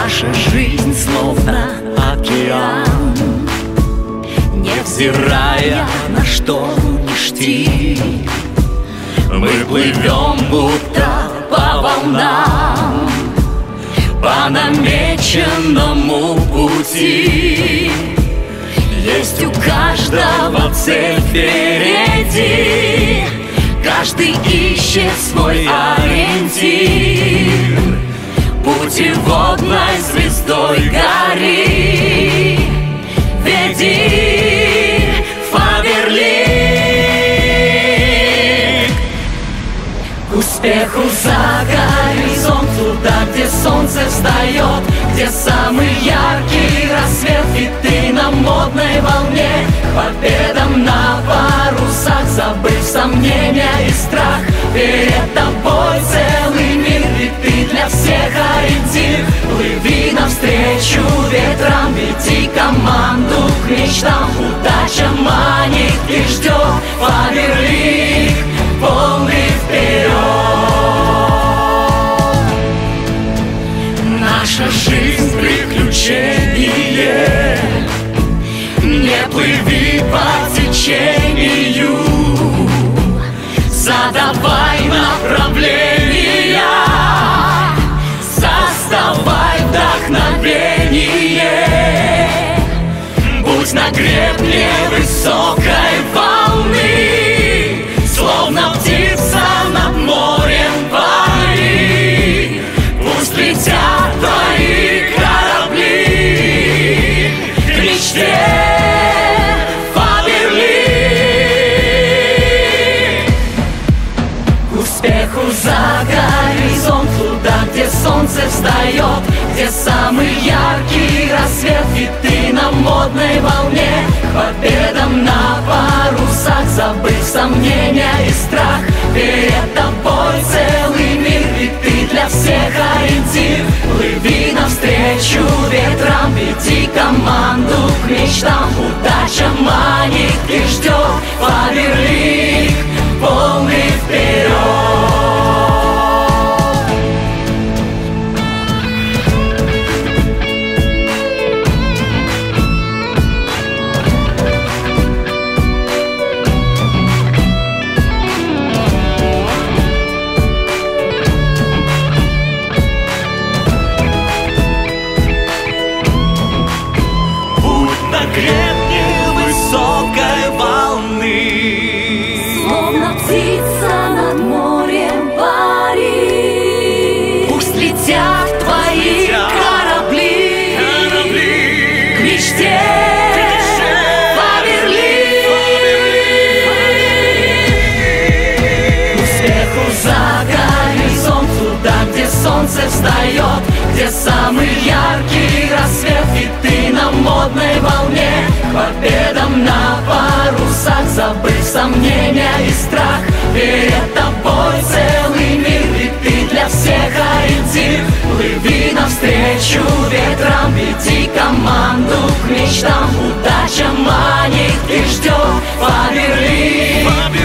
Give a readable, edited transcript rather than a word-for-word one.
Наша жизнь словно океан, невзирая на шторм и штиль, мы плывем будто по волнам, по намеченному пути. Есть у каждого цель впереди, каждый ищет свой ориентир. Путеводной звездой гори, веди Фаберлик к успеху за горизонт, туда, где солнце встает, где самый яркий рассвет, и ты на модной волне, к победам на парусах, забыв сомнения и страх. Перед тобой целый мир, и ты для всех ориентир. Плыви навстречу ветрам, веди команду к мечтам. Удача манит и ждет, Фаберлик полный вперед. Наша жизнь приключение, не плыви по течению, задавай направление, создавай вдохновение. Будь на гребне высокой волны, словно птица над морем пари. Пусть летят твои корабли к мечте. За горизонт, туда, где солнце встает, где самый яркий рассвет, и ты на модной волне, к победам на парусах, забыв сомнения и страх. Перед тобой целый мир, и ты для всех ориентир. Плыви навстречу ветрам, веди команду к мечтам. Удача манит и ждет, Фаберлик полный вперед. Гребне высокой волны, словно птица над морем пари. Пусть летят твои корабли к мечте. Фаберлик к успеху за горизонт, туда, где солнце встает, где самый яркий рассвет, и ты на модной волне, к победам на парусах, забыв сомнения и страх. Перед тобой целый мир, и ты для всех ориентир. Плыви навстречу ветрам, веди команду к мечтам. Удача манит и ждет, Фаберлик